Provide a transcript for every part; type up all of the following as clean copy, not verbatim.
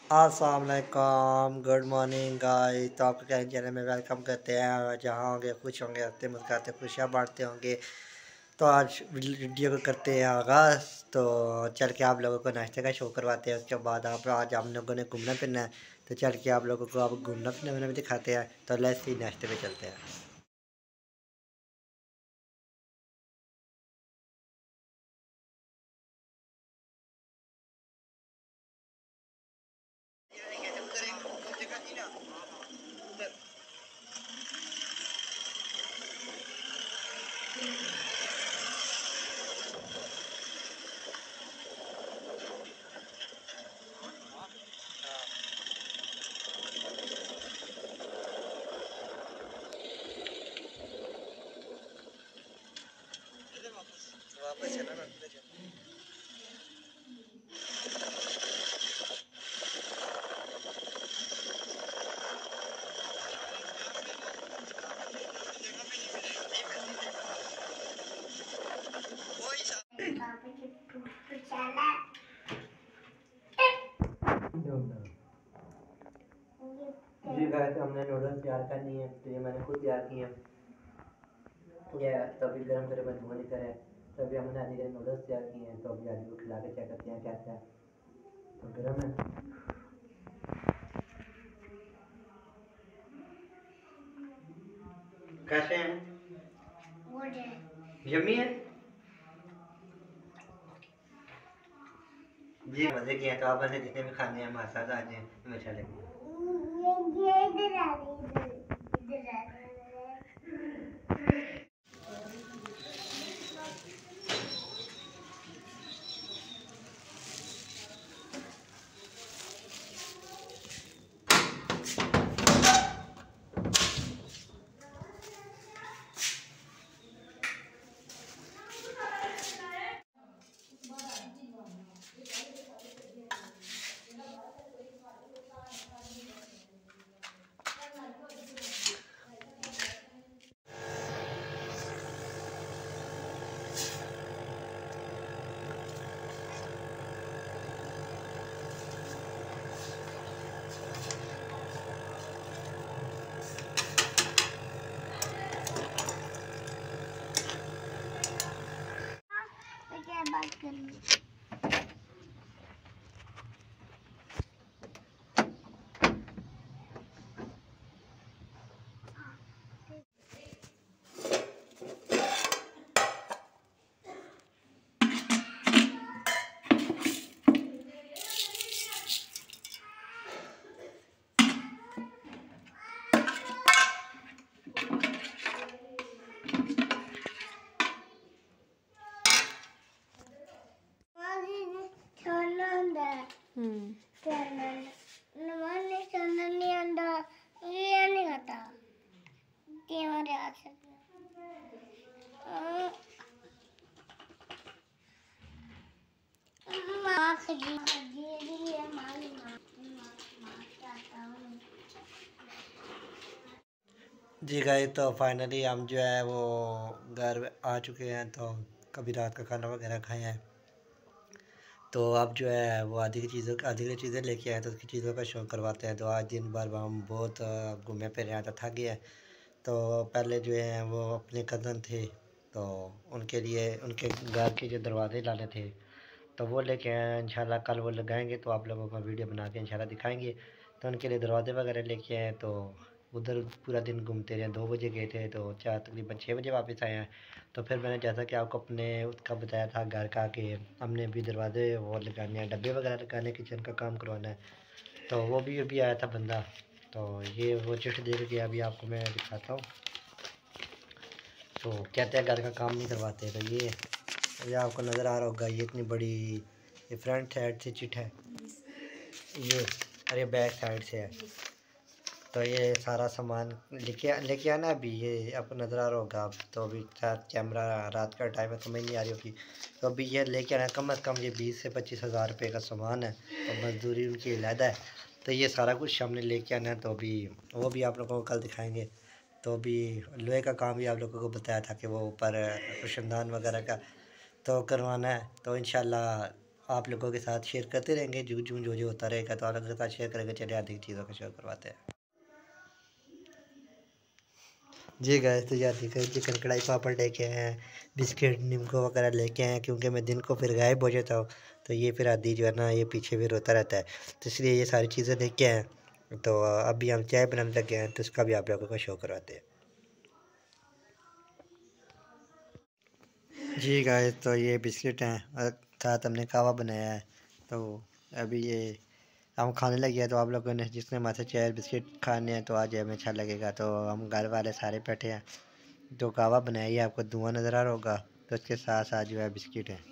अस्सलाम वालेकुम, good morning guys. तो आपको क्या चैनल में वेलकम करते हैं। जहाँ होंगे खुश होंगे, हंसते मुस्कुराते खुशियाँ बांटते होंगे। तो आज वीडियो को करते हैं आगाज़। तो चल के आप लोगों को नाश्ते का शो करवाते हैं। उसके बाद आप आज हम लोगों ने घूमना फिरना है। तो चल के आप लोगों को आप घूमना फिरना भी दिखाते हैं। तो लेट्स सी, नाश्ते पे चलते हैं। वापस चला ना। जी गाइस, हमने नूडल्स तैयार करनी है। तो ये मैंने खुद तैयार किए हैं। ये तभी गर्म करे में धुआं निकल है। तभी हमने आदि के नूडल्स तैयार किए हैं। तो अभी आदि को खिला के चेक करते हैं कैसा है। तो गर्म है, कैसे हैं? यम्मी है जी। मजे किए हैं। तो आप ऐसे जितने भी खाने हैं हमारे साथ आ जाए हमेशा लेके। बात करनी जी गाइस, तो फाइनली हम जो है वो घर आ चुके हैं। तो कभी रात का खाना वगैरह खाए हैं। तो अब जो है वो आधी की चीज़ें लेके आए। तो उसकी चीज़ों का शौक करवाते हैं। तो आज दिन भर हम बहुत घूमे फिरे हैं। तो थक गए। तो पहले जो है वो अपने कज़न थे। तो उनके लिए उनके घर के जो दरवाजे लाने थे तो वो लेके आए हैं। इंशाल्लाह कल वो लगाएंगे तो आप लोगों को वीडियो बना के इंशाल्लाह दिखाएंगे। तो उनके लिए दरवाजे वगैरह लेके आए। तो उधर पूरा दिन घूमते रहे। 2 बजे गए थे तो चार तकरीबन 6 बजे वापस आए हैं। तो फिर मैंने जैसा कि आपको अपने उसका बताया था घर का कि हमने भी दरवाजे वो लगाने हैं, डब्बे वगैरह लगाने, किचन का काम करवाना है। तो वो भी अभी आया था बंदा। तो ये वो चिट्ठी दे के गया। अभी आपको मैं दिखाता हूँ। तो कहते हैं घर का काम नहीं करवाते। तो ये आपको नज़र आ रहा होगा। ये इतनी बड़ी, ये फ्रंट साइड से चिट है ये, और ये बैक साइड से है। तो ये सारा सामान लेके आना। अभी ये आपको नज़र आ रहा होगा। आप तो अभी शायद कैमरा रात का टाइम है, समझ नहीं आ रही होगी। तो अभी ये लेके आना। कम अज़ कम ये 20 से 25 हज़ार रुपये का सामान है। और मजदूरी उनकी अलहदा है। तो ये सारा कुछ हमने लेके आना है। तो अभी वो भी आप लोगों को कल दिखाएंगे। तो अभी लोहे का काम भी आप लोगों को बताया था कि वो ऊपर रोशनदान वगैरह का तो करवाना है। तो इंशाल्लाह आप लोगों के साथ शेयर करते रहेंगे, जो होता रहेगा तो आप लोगों के साथ शेयर करेंगे। चलिए अधिक चीज़ों का शेयर करवाते हैं। जी गाइस, तो यार देखिए चिकन कढ़ाई पापड़ लेके आए हैं, बिस्किट निम्को वगैरह लेके आए हैं, क्योंकि मैं दिन को फिर गायब हो जाता हूँ। तो ये फिर आदि जो है ना ये पीछे भी रोता रहता है, तो इसलिए ये सारी चीज़ें लेके आए हैं। तो अभी हम चाय बनाने लगे हैं, तो इसका भी आप लोगों को शो करवाते हैं। जी गाइस, तो ये बिस्किट हैं और साथ हमने कहवा बनाया है। तो अभी ये हम खाने लगे हैं, तो आप लोगों ने जिसने हमारे चाय बिस्किट खाने हैं तो आज हमें अच्छा लगेगा। तो हम घर वाले सारे बैठे हैं, जो कहवा बनाया है आपको धुआं नज़र आ रहा होगा, तो उसके साथ साथ जो है बिस्किट है।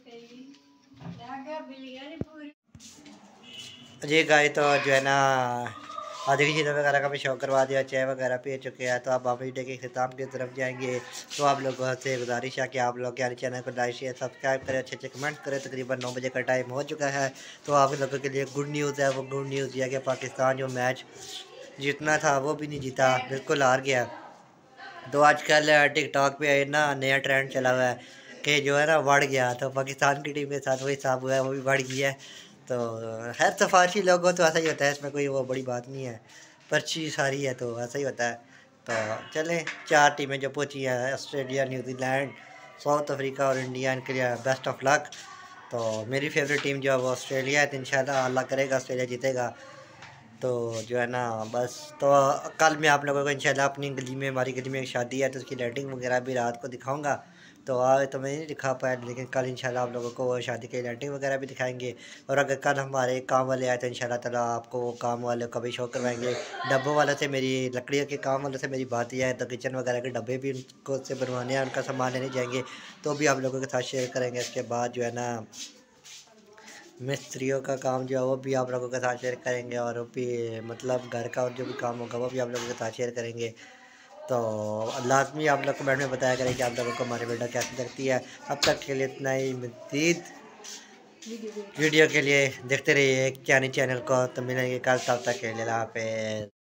जी गाय, तो जो है ना आधी चीज़ें वगैरह का भी शौक करवा दिया, चाय वगैरह पी चुके हैं। तो अब हम वीडियो के अख्ताम की तरफ जाएंगे। तो आप लोगों से गुजारिश है कि आप लोग यार चैनल को लाइक शेयर सब्सक्राइब करें, अच्छे अच्छे कमेंट करें। तकरीबन 9 बजे का टाइम हो चुका है। तो आप लोगों के लिए गुड न्यूज़ है, वो गुड न्यूज़ यह है कि पाकिस्तान जो मैच जीतना था वो भी नहीं जीता, बिल्कुल हार गया। तो आजकल टिकटॉक पे ना नया ट्रेंड चला हुआ है कि जो है ना बढ़ गया, तो पाकिस्तान की टीम के साथ वही हिसाब हुआ है, वो भी बढ़ गई है। तो खैर सफारशी लोगों तो ऐसा ही होता है, इसमें कोई वो बड़ी बात नहीं है, पर्ची सारी है तो ऐसा ही होता है। तो चलें, 4 टीमें जो पहुंची हैं, ऑस्ट्रेलिया, न्यूजीलैंड, साउथ अफ्रीका और इंडिया, इनके लिए बेस्ट ऑफ लक। तो मेरी फेवरेट टीम जो है वो ऑस्ट्रेलिया है, तो इंशाल्लाह अल्लाह करेगा ऑस्ट्रेलिया जीतेगा। तो जो है ना बस, तो कल मैं आप लोगों को इंशाल्लाह अपनी गली में, हमारी गली में एक शादी है, तो उसकी लाइटिंग वगैरह भी रात को दिखाऊंगा। तो आज तो मैं नहीं दिखा पाया, लेकिन कल इंशाल्लाह आप लोगों को वो शादी की लाइटिंग वगैरह भी दिखाएंगे। और अगर कल हमारे काम वाले आए तो इंशाल्लाह ताला आपको वो काम वाले का भी शो करवाएंगे। डब्बों वाले से मेरी, लकड़ियों के काम वाले से मेरी बात ही है, तो किचन वगैरह के डब्बे भी उनको से बनवाने हैं, उनका सामान लेने जाएंगे, तो भी आप लोगों के साथ शेयर करेंगे। इसके बाद जो है ना मिस्त्रियों का काम जो है वो भी आप लोगों के साथ शेयर करेंगे, और वो भी मतलब घर का और जो भी काम होगा वो भी आप लोगों के साथ शेयर करेंगे। तो लाजमी आप लोग कमेंट में बताया करें कि आप लोगों को हमारी वीडियो कैसी लगती है। अब तक के लिए इतना ही, मज़ीद वीडियो के लिए देखते रहिए चैनल को। तो मिलेंगे कल, तब तक के लिए अल्लाह हाफ़िज़।